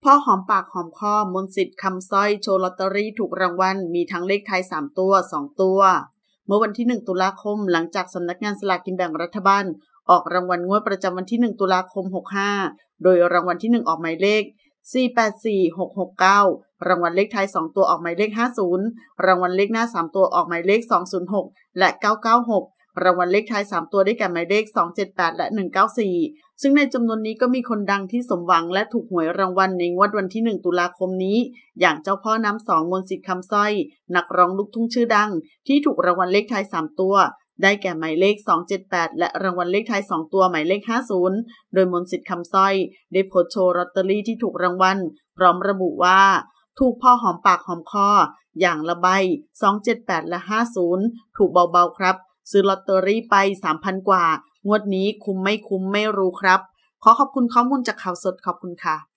พ่อหอมปากหอมคอมนต์สิทธิ์คำสร้อยโชว์ลอตเตอรี่ถูกรางวัลมีทั้งเลขท้าย3ตัว2ตัวเมื่อวันที่1ตุลาคมหลังจากสำนักงานสลากกินแบ่งรัฐบาลออกรางวัลงวดประจำวันที่1ตุลาคม65โดยรางวัลที่1ออกหมายเลข484669รางวัลเลขท้าย2ตัวออกหมายเลข50รางวัลเลขหน้า3ตัวออกหมายเลข206และ996รางวัลเลขท้าย3ตัวได้แก่หมายเลข278และ194ซึ่งในจำนวนนี้ก็มีคนดังที่สมหวังและถูกหวยรางวัลในงวดวันที่1ตุลาคมนี้อย่างเจ้าพ่อน้ำ2มนต์สิทธิ์คำสร้อยนักร้องลูกทุ่งชื่อดังที่ถูกรางวัลเลขท้าย3ตัวได้แก่หมายเลข278และรางวัลเลขท้าย2ตัวหมายเลข50โดยมนต์สิทธิ์คำสร้อยได้โพสต์โชว์ลอตเตอรี่ที่ถูกรางวัลพร้อมระบุว่าถูกพ่อหอมปากหอมคออย่างละใบ278และ50ถูกเบาๆครับซื้อลอตเตอรี่ไป 3,000 กว่างวดนี้คุ้มไม่รู้ครับขอขอบคุณข้อมูลจากข่าวสดขอบคุณค่ะ